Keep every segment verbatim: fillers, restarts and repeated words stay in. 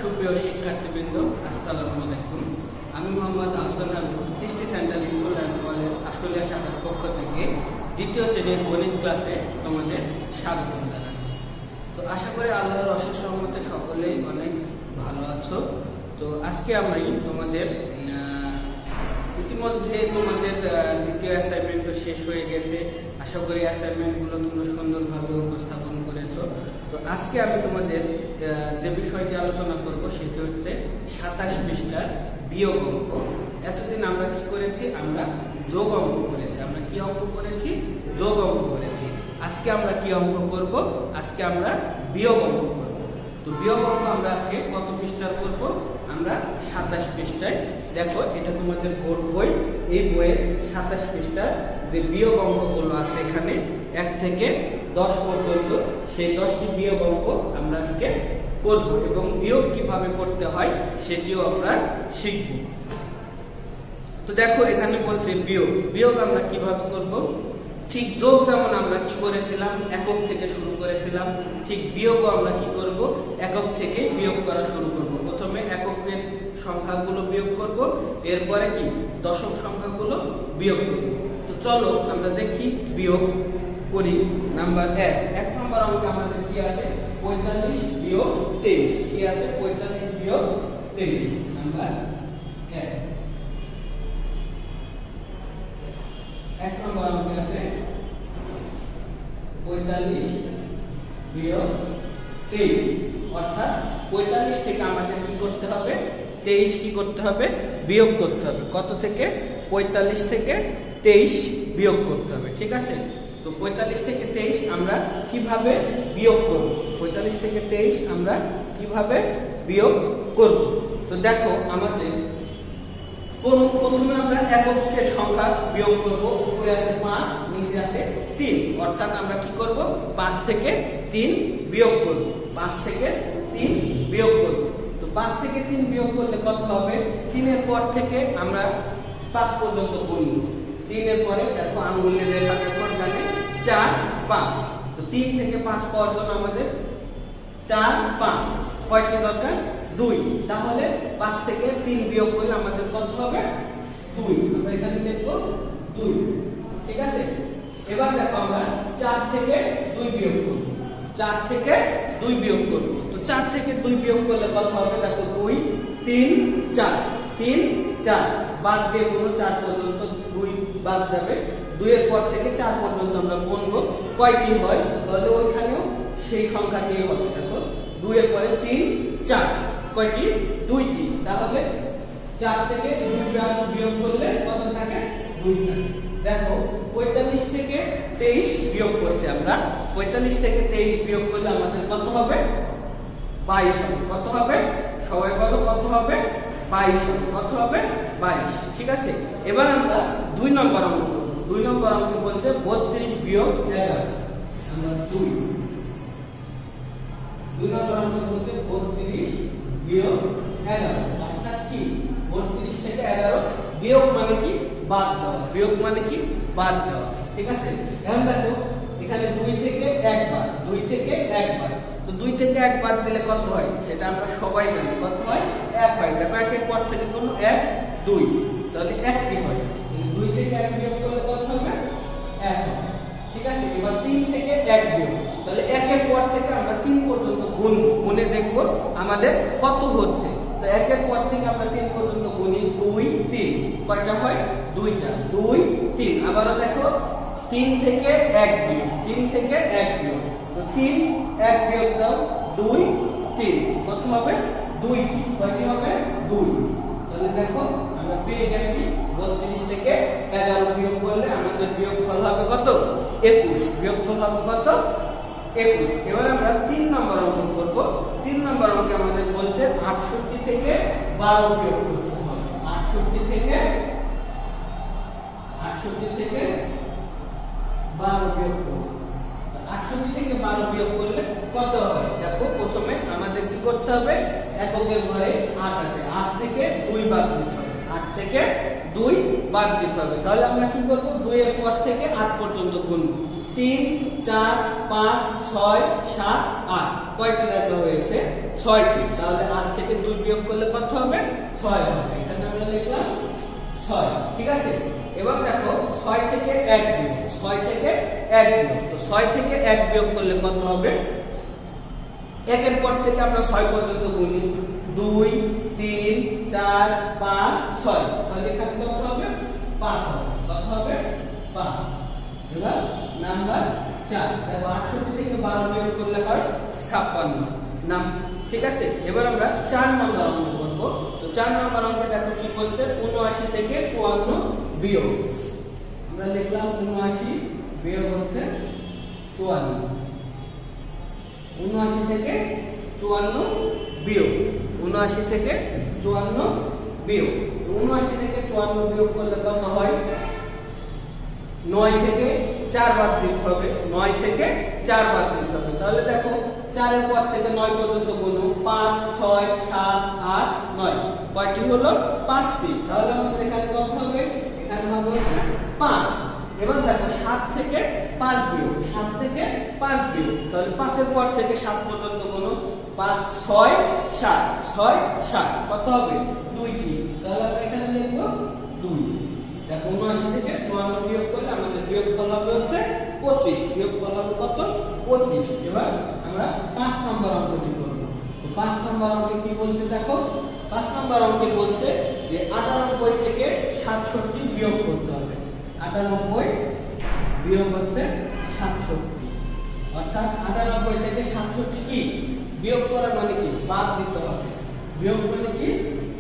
সুপ্রিয় শিক্ষার্থীবৃন্দ, আসসালামু আলাইকুম। আমি Mohammad Ahsan Habib Chisti central school and college Ashulia শাখার পক্ষ থেকে দ্বিতীয় শ্রেণীর গণিত ক্লাসে তোমাদের স্বাগত জানাচ্ছি। তো আশা করি আল্লাহর অশেষ রহমতে সকলেই অনেক ভালো আছো। তো আজকে আমি তোমাদের ইতিমধ্যে তোমাদের দ্বিতীয় অ্যাসাইনমেন্টও শেষ হয়ে গেছে। আশা করি অ্যাসাইনমেন্টগুলো তোমরা সুন্দরভাবে উপস্থাপন করেছো। তো আজকে আমি তোমাদের যে বিষয়টি আলোচনা করব সেটি হচ্ছে সাতাশ পৃষ্ঠার বিয়োগ অঙ্ক। এতদিন আমরা কি করেছি? আমরা যোগ অঙ্ক করেছি। আমরা কি অঙ্ক করেছি? যোগ অঙ্ক করেছি। আজকে আমরা কি অঙ্ক করব? আজকে আমরা বিয়োগ অঙ্ক করব। তো বিয়োগ অঙ্ক আমরা আজকে কত পৃষ্ঠার করব? আমরা সাতাশ পৃষ্ঠায়। দেখো, এটা তোমাদের বোর্ড বই। এই বইয়ের সাতাশ পৃষ্ঠার যে বিয়োগ অঙ্কগুলো আছে এখানে এক থেকে দশ পর্যন্ত, সেই দশটি বিয়োগ অঙ্ক আমরা আজকে করব এবং বিয়োগ কিভাবে করতে হয় সেটিও আমরা শিখব। তো দেখো, এখানে বলছে বিয়োগ। বিয়োগ আমরা কিভাবে করব? ঠিক যোগ যেমন আমরা কি করেছিলাম, একক থেকে শুরু করেছিলাম, ঠিক বিয়োগও আমরা কি করব? একক থেকে বিয়োগ করা শুরু করব। প্রথমে এককের সংখ্যাগুলো বিয়োগ করব, এরপরে কি দশক সংখ্যাগুলো বিয়োগ করব। তো চলো আমরা দেখি বিয়োগ করি। নাম্বার এক এক নম্বর অঙ্কে আমাদের কি আছে? পঁয়তাল্লিশ বিয়োগ তেইশ। কি আছে? পঁয়তাল্লিশ বিয়োগ তেইশ। নাম্বার এক এক নম্বর অঙ্কে আছে পঁয়তাল্লিশ বিয়োগ তেইশ। অর্থাৎ পঁয়তাল্লিশ থেকে আমাদের কি করতে হবে? তেইশ কি করতে হবে? বিয়োগ করতে হবে। কত থেকে? পঁয়তাল্লিশ থেকে তেইশ বিয়োগ করতে হবে। ঠিক আছে? তো পঁয়তাল্লিশ থেকে তেইশ আমরা কিভাবে বিয়োগ করব? পঁয়তাল্লিশ থেকে তেইশ আমরা কিভাবে বিয়োগ করব? তো দেখো, আমাদের প্রথমে আমরা এককের সংখ্যা বিয়োগ করব। উপরে আছে পাঁচ, নিচে আছে তিন। অর্থাৎ আমরা কি করব? পাঁচ থেকে তিন বিয়োগ করব। পাঁচ থেকে তিন বিয়োগ করব। তো পাঁচ থেকে তিন বিয়োগ করলে কত হবে? তিনের পর থেকে আমরা পাঁচ পর্যন্ত গুনব। তিনের পরে দেখো আঙ্গুলের রেখার উপর জানে চার পাঁচ। তো তিন থেকে পাঁচ পাওয়ার জন্য আমাদের চার পাঁচ কয়টি দরকার? দুই। তাহলে পাঁচ থেকে তিন বিয়োগ করলে আমাদের কত হবে? দুই। আমরা এখানে লিখব দুই। ঠিক আছে? এবার দেখো, আমরা চার থেকে দুই বিয়োগ করব। চার থেকে দুই বিয়োগ করব। তো চার থেকে দুই বিয়োগ করলে কত হবে? দেখো, দুই তিন চার। তিন চার বাদ দিয়ে গুণ, চার পর্যন্ত দুই বাদ যাবে। দুইয়ের পর থেকে চার পর্যন্ত আমরা গুনবো, কয়টি হয়? তাহলে ওইখানেও সেই সংখ্যাটি হবে। দেখো, দুইয়ের পরে তিন চার, কয়টি? দুইটি। তাহলে চার থেকে দুই চার বিয়োগ করলে কত থাকে? দুই থাকে। দেখো, পঁয়তাল্লিশ থেকে তেইশ বিয়োগ করছি আমরা। পঁয়তাল্লিশ থেকে তেইশ বিয়োগ করলে আমাদের কত হবে? বাইশ হবে। কত হবে? সবাই বলো, কত হবে? বাইশ হবে। কত হবে? বাইশ। ঠিক আছে? এবার আমরা দুই নম্বর অঙ্ক করব। দুই নম্বর অঙ্ক বলছে বত্রিশ বিয়োগ এগারো। আমরা দুই দুই নম্বর অঙ্ক বলছে বত্রিশ বিয়োগ এগারো। অর্থাৎ কি? বত্রিশ থেকে এগারো বিয়োগ মানে কি? বাদ দেওয়া। বিয়োগ মানে কি? বাদ দেওয়া। ঠিক আছে? এখন দেখো, এখানে দুই থেকে একবার, দুই থেকে একবার। তো দুই থেকে এক বাদ দিলে কত হয়? সেটা আমরা সবাই জানি। কত হয়? এক হয়। দেখো, একের পর থেকে কোন এক দুই, তাহলে একটি হয়। দুই থেকে এক বিয়োগ করলে কত হবে? এক হবে। ঠিক আছে? এবার তিন থেকে এক বিয়োগ, তাহলে একের পর থেকে আমরা তিন পর্যন্ত গুনব। গুনে দেখব আমাদের কত হচ্ছে। তো একের পর থেকে আমরা তিন পর্যন্ত গুনি। দুই তিন, কয়টা হয়? দুইটা। দুই তিন। আবারও দেখো, তিন থেকে এক বিয়োগ, তিন থেকে এক বিয়োগ। তো তিন এক বিয়োগ দাও, দুই তিন, কত হবে? দুইটি। কয়টি হবে? দুই। তাহলে দেখো, আমরা পেয়ে গেছি বত্রিশ থেকে এগারো বিয়োগ করলে আমাদের বিয়োগফল হবে কত? একুশ। বিয়োগফল হবে কত? একুশ। এবার আমরা তিন নম্বর অঙ্ক করব। তিন নম্বর অঙ্কে আমাদের বলছে আটষট্টি থেকে বারো বিয়োগ করতে হবে। আটষট্টি থেকে আটষট্টি থেকে বারো বিয়োগ করব। আটষট্টি থেকে বারো বিয়োগ করলে কত হয়? দেখো, প্রথমে আমাদের কি করতে হবে? এককের ঘরে আট আছে, আট থেকে দুই বাদ দিতে হবে। আট থেকে দুই বাদ দিতে হবে। তাহলে আমরা কি করব? দুই এর পর থেকে আট পর্যন্ত গুনব। তিন, চার, পাঁচ, ছয়, সাত, আট। কয়টি রাখা হয়েছে? ছয়টি। তাহলে আট থেকে দুই বিয়োগ করলে কত হবে? ছয় হবে। এখানে আমরা লিখলাম ছয়। ঠিক আছে, এবার দেখো ছয় থেকে এক বিয়োগ, ছয় থেকে এক বিয়োগ। তো ছয় থেকে এক বিয়োগ করলে কত হবে? একের পর থেকে আমরা ছয় পর্যন্ত গুনি, দুই, তিন, চার, পাঁচ, ছয়। তাহলে এখানে কত হবে? পাঁচ হবে। কত হবে? পাঁচ। এবার নাম্বার চার, দেখো আটষট্টি থেকে বারো বিয়োগ করলে হয় ছাপ্পান্ন। নাম ঠিক আছে, এবার আমরা চার নম্বর অঙ্ক করবো। তো চার নম্বর অঙ্কে দেখো কি বলছে, উনআশি থেকে চুয়ান্ন বিয়োগ। আমরা লিখলাম উনআশি বিয়োগ হচ্ছে চুয়ান্ন। উনআশি থেকে চুয়ান্ন বিয়োগ, উনআশি থেকে চুয়ান্ন বিয়োগ। উনআশি থেকে চুয়ান্ন বিয়োগ করলে কত হয়? নয় থেকে চার বাদ দিতে হবে, নয় থেকে চার বাদ দিতে হবে। তাহলে দেখো চারের পর থেকে নয় পর্যন্ত গুনো, পাঁচ, ছয়, সাত, আট, নয়। কয়টি হলো? পাঁচটি। তাহলে আমাদের এখানে কত হবে? এখানে হবে পাঁচ। এবার দেখো সাত থেকে পাঁচ বিয়োগ, সাত থেকে পাঁচ বিয়োগ। তাহলে পাঁচের পর থেকে সাত পর্যন্ত গুনো, পাঁচ, ছয়, সাত, ছয়, সাত। কত হবে? দুইটি। তাহলে আমরা এখানে লিখবো দুই। দেখো উনআশি থেকে চুয়ান্ন বিয়োগ করলে আমাদের বিয়োগফল হবে হচ্ছে পঁচিশ। বিয়োগফল হবে কত? পঁচিশ। এবার আমরা পাঁচ নম্বর অঙ্কটি করবো। পাঁচ নম্বর অঙ্কে কি বলছে দেখো, পাঁচ নম্বর অঙ্কে বলছে যে আটানব্বই থেকে সাতষট্টি বিয়োগ করতে হবে। আটানব্বই বিয়োগ হচ্ছে সাতষট্টি, অর্থাৎ আটানব্বই থেকে সাতষট্টি কি বিয়োগ করা মানে কি? বাদ দিতে হবে। বিয়োগ মানে কি?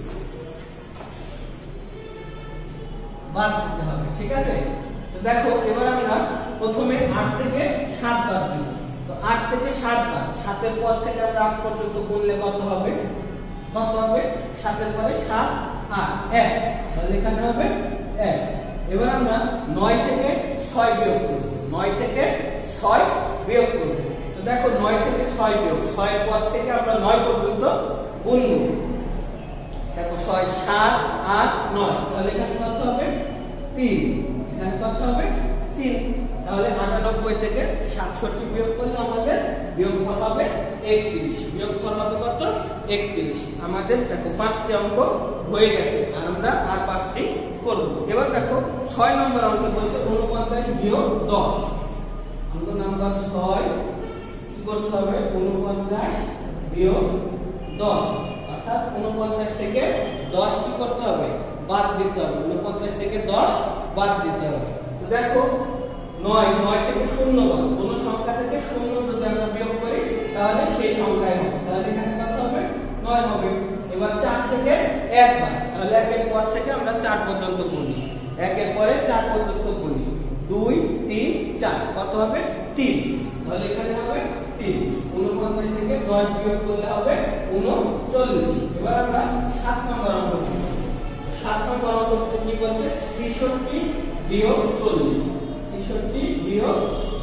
বাদ দিতে হবে। ঠিক আছে, তো দেখো এবার আমরা প্রথমে আট থেকে সাত বাদ দিব। তো আট থেকে সাত বাদ, সাতের পর থেকে আমরা আট পর্যন্ত গুনলে কত হবে? কত হবে? সাতের পরে সাত, আট, এক। তাহলে এখানে হবে এক। এবার আমরা নয় থেকে ছয় বিয়োগ করব, নয় থেকে ছয় বিয়োগ করব। তো দেখো নয় থেকে ছয় বিয়োগ, ছয়ের পর থেকে আমরা নয় পর্যন্ত গুনব। দেখো ছয়, সাত, আট, নয়। তাহলে এখানে কত হবে? তিন। এখানে কত হবে? তিন। তাহলে আটানব্বই থেকে সাতষট্টি বিয়োগ করলে আমাদের বিয়োগফল হবে একত্রিশ। বিয়োগফল হবে কত? একত্রিশ। আমাদের দেখো পাঁচটি অঙ্ক হয়ে গেছে, আর আমরা আর পাঁচটি করব। এবার দেখো ছয় নম্বর অঙ্ক বলছে উনপঞ্চাশ বিয়োগ দশ। অঙ্ক নাম্বার ছয় কি করতে হবে? উনপঞ্চাশ বিয়োগ দশ, অর্থাৎ উনপঞ্চাশ থেকে দশ কি করতে হবে? বাদ দিতে হবে। উনপঞ্চাশ থেকে দশ বাদ দিতে হবে। তো দেখো নয়, নয় থেকে শূন্য বাদ, কোন সংখ্যা থেকে শূন্য যদি আমরা বিয়োগ করি তাহলে সেই সংখ্যাই হবে। তাহলে এখানে কত হবে? নয় হবে। এবার চার থেকে এক বাদ, তাহলে একের পর থেকে আমরা চার পর্যন্ত গুনি, একের পরে চার পর্যন্ত গুনি, দুই, তিন, চার। কত হবে? তিন। তাহলে এখানে হবে তিন। উনপঞ্চাশ থেকে দশ বিয়োগ করলে হবে উনচল্লিশ। এবার আমরা সাত নম্বর অঙ্ক করব। সাত নম্বর অঙ্কতে কি বলছে? ছেষট্টি বিয়োগ চল্লিশ। ছেষট্টি বিয়োগ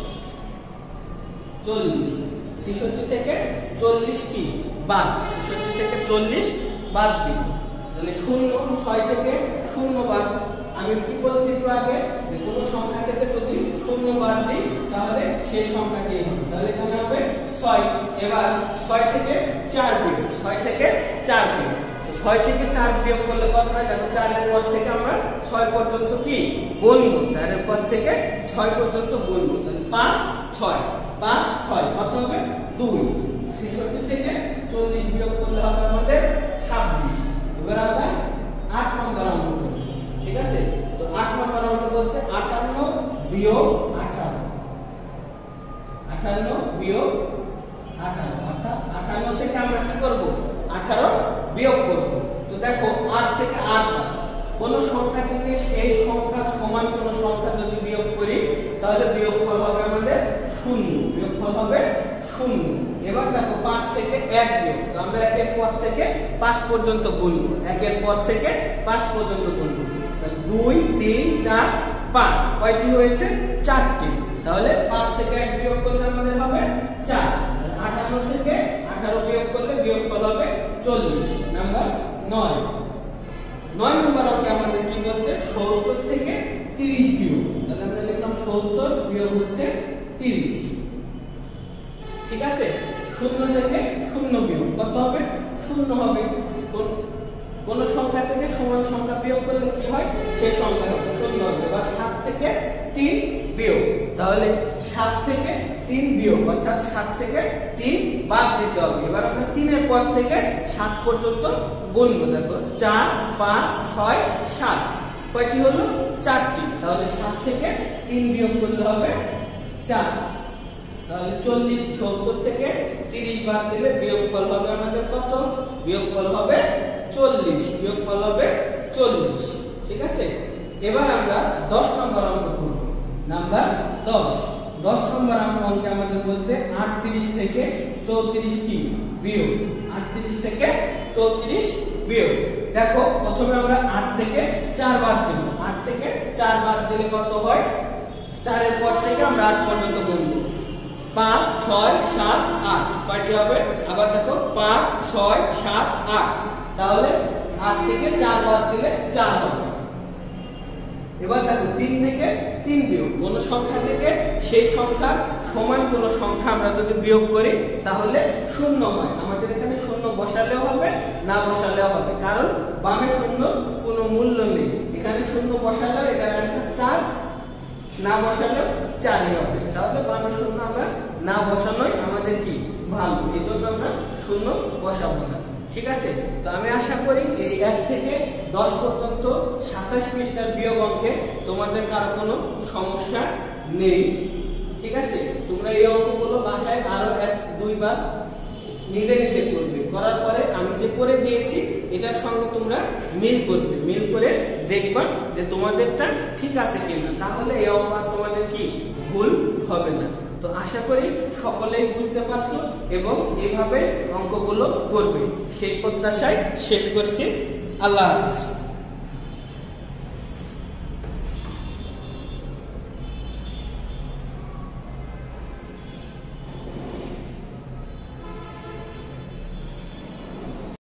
চল্লিশ। ছেষট্টি থেকে চল্লিশ কি বাদ, ছেষট্টি থেকে চল্লিশ বাদ দিব। তাহলে শূন্য, ছয় থেকে শূন্য বাদ। আমি কি বলছি একটু আগে, যে কোনো সংখ্যা থেকে যদি শূন্য বাদ দিই তাহলে সেই সংখ্যাটি হবে। তাহলে এখানে হবে ছয়। এবার ছয় থেকে চার বিয়োগ, ছয় থেকে চার বিয়োগ। ছয় থেকে চার বিয়োগ করলে কত হয়? দেখো চারের পর থেকে আমরা ছয় পর্যন্ত কি গুনবো, চারের পর থেকে ছয় পর্যন্ত গুনবো। তাহলে পাঁচ, ছয়, পাঁচ, ছয়। কত হবে? দুই। ছেষট্টি থেকে চল্লিশ বিয়োগ করলে হবে আমাদের ছাব্বিশ। এবার আমরা আট নম্বর অঙ্ক করব। ঠিক আছে, তো আট নম্বর অঙ্ক বলছে আটান্ন বিয়োগ আঠারো। আটান্ন বিয়োগ আঠারো, অর্থাৎ আটান্ন থেকে আমরা কি করবো? আঠারো বিয়োগ করব। তো দেখো আট থেকে আট বাদ, কোন সংখ্যা থেকে সেই সংখ্যার সমান কোন সংখ্যা যদি বিয়োগ করি তাহলে বিয়োগফল হবে আমাদের শূন্য। বিয়োগফল হবে শূন্য। এবার দেখো পাঁচ থেকে এক বিয়োগ, তো আমরা একের পর থেকে পাঁচ পর্যন্ত গুনবো, একের পর থেকে পাঁচ পর্যন্ত গুনবো। দুই, তিন, চার, পাঁচ। কয়টি হয়েছে? চারটি। তাহলে পাঁচ থেকে এক বিয়োগ করলে আমাদের হবে চার। আটান্ন থেকে আঠারো বিয়োগ করলে বিয়োগফল হবে চল্লিশ। নাম্বার নয়। নয় নম্বর অঙ্কে আমাদের কি বলছে? সত্তর থেকে তিরিশ বিয়োগ। তাহলে আমরা লিখলাম সত্তর বিয়োগ হচ্ছে তিরিশ। ঠিক আছে, শূন্য থেকে শূন্য বিয়োগ কত হবে? শূন্য হবে। কোন সংখ্যা থেকে সমান সংখ্যা বিয়োগ করলে কি হয়? সেই সংখ্যা হবে শূন্য হবে। বা সাত থেকে তিন বিয়োগ, তাহলে সাত থেকে তিন বিয়োগ অর্থাৎ সাত থেকে তিন বাদ দিতে হবে। এবার আমরা তিনের পর থেকে সাত পর্যন্ত গুনবো। দেখো চার, পাঁচ, ছয়, সাত, কয়টি হলো? চারটি। তাহলে সাত থেকে তিন বিয়োগ করলে হবে চার। তাহলে চল্লিশ, সত্তর থেকে তিরিশ বাদ দিলে বিয়োগফল হবে আমাদের কত? বিয়োগফল হবে চল্লিশ। বিয়োগফল হবে চল্লিশ। ঠিক আছে, এবার আমরা দশ নম্বর অঙ্ক করব। নাম্বার দশ। দশ নম্বর অঙ্কে আমাদের বলছে আটত্রিশ থেকে চৌত্রিশ কি বিয়োগ? আটত্রিশ থেকে চৌত্রিশ বিয়োগ। দেখো প্রথমে আমরা আট থেকে চার বাদ দেব। আট থেকে চার বাদ দিলে কত হয়? চারের পর থেকে আমরা আট পর্যন্ত গুনবো। পাঁচ, ছয়, সাত, আট, কয়টি হবে? আবার দেখো পাঁচ, ছয়, সাত, আট, তাহলে আট থেকে চার বাদ দিলে চার হবে। এবার দেখো তিন থেকে তিন বিয়োগ, কোন সংখ্যা থেকে সেই সংখ্যা সমান কোন সংখ্যা আমরা যদি বিয়োগ করি তাহলে শূন্য হয়। আমাদের এখানে শূন্য বসালেও হবে, না বসালেও হবে, কারণ বামে শূন্য কোনো মূল্য নেই। এখানে শূন্য বসালেও এটার অ্যান্সার চার, না বসালেও চারই হবে। তাহলে বামে শূন্য আমরা না বসানোই আমাদের কি ভালো, এই জন্য আমরা শূন্য বসাবো না। ঠিক আছে, তো আমি আশা করি এই এক থেকে দশ পর্যন্ত সাতাশ পৃষ্ঠার বিয়োগ অঙ্কে তোমাদের কারো কোনো সমস্যা নেই। ঠিক আছে, তোমরা এই অঙ্কগুলো বাসায় আরো এক দুইবার নিজে নিজে করবে। করার পরে আমি যে করে দিয়েছি এটার সঙ্গে তোমরা মিল করবে। মিল করে দেখবা যে তোমাদেরটা ঠিক আছে কিনা, তাহলে এই অঙ্ক তোমাদের কি ভুল হবে না। তো আশা করি সকলেই বুঝতে পারছো এবং এইভাবে অঙ্কগুলো করবে, সেই প্রত্যাশায় শেষ করছি। আল্লাহ হাফেজ।